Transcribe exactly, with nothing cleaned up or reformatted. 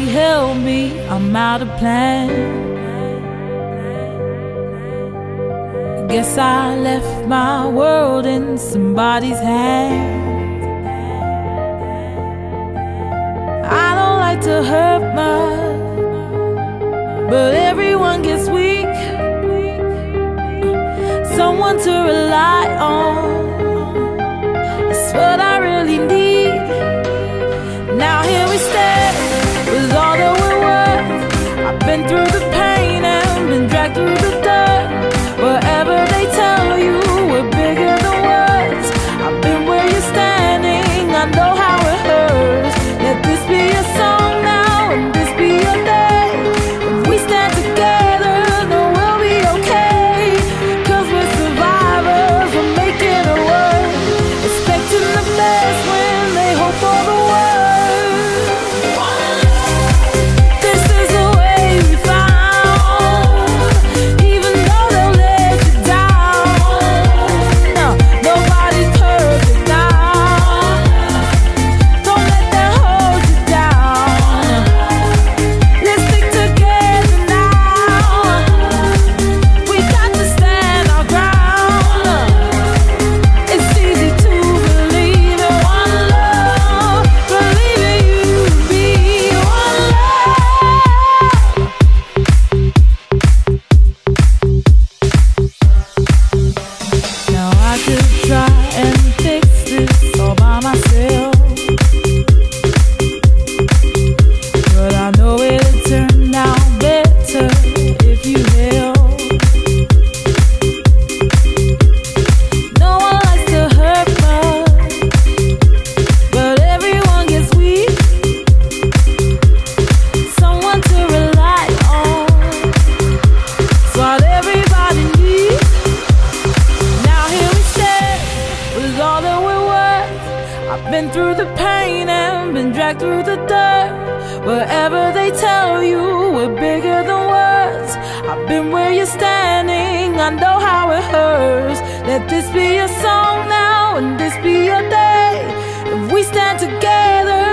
help me, I'm out of plan. Guess I left my world in somebody's hands. I don't like to hurt much, but everyone gets weak. Someone to rely on, it's what I really need. Now here we stand, with all that we're worth. I've been through the pain and been dragged through the dirt. Wherever they tell you we're bigger than words, I've been where you're standing, I know how it hurts. Let this be a song now, and this be your day. If we stand together, then we'll be okay. Cause we're survivors, we're making it work. Expecting the best when they hope for the worst. I've been through the pain and been dragged through the dirt. Wherever they tell you we're bigger than words, I've been where you're standing, I know how it hurts. Let this be a song now, and this be your day. If we stand together,